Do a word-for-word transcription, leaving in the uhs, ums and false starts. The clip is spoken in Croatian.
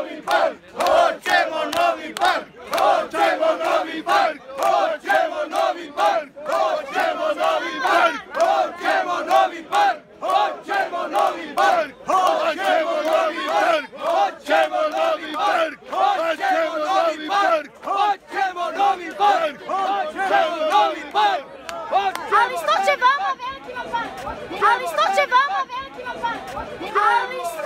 novi park, hoćemo novi park, hoćemo novi park, hoćemo novi park, hoćemo novi park, hoćemo novi park, hoćemo novi park, hoćemo novi park, hoćemo novi park, hoćemo novi park, hoćemo novi park, hoćemo novi park. Ali što će vama velikima park? Ali što će vama velikima park? Ali što